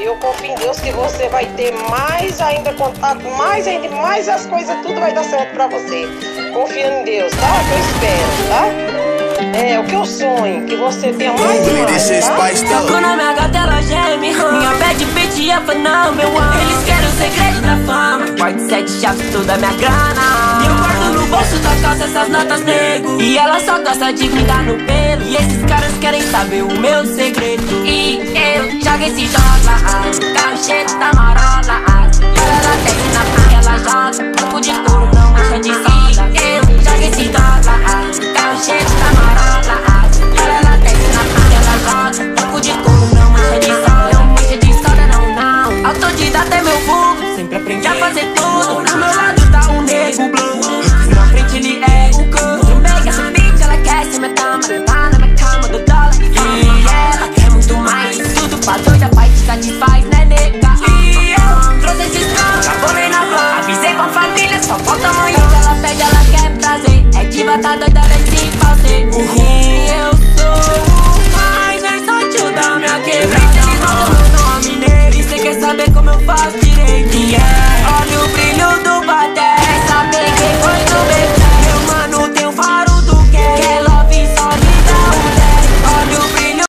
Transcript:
E eu confio em Deus que você vai ter mais ainda contato, mais ainda, mais as coisas, tudo vai dar certo pra você. Confiando em Deus, tá? Que eu espero, tá? É o que eu sonho, que você tenha mais e mais, tá? Quando a minha gata ela geme, minha bad bitch é fenômeno. Eles querem o segredo da fama, pode 7 chaves, toda a minha grana. E eu guardo no bolso da calça essas notas, nego. E ela só gosta de grudar no pelo. E esses caras querem saber o meu segredo. E eu jogo esse dólar, carro cheio da marola. E ela desce na praia, ela joga pouco de couro, não mancha de si. Eu jogo esse dólar, carro cheio da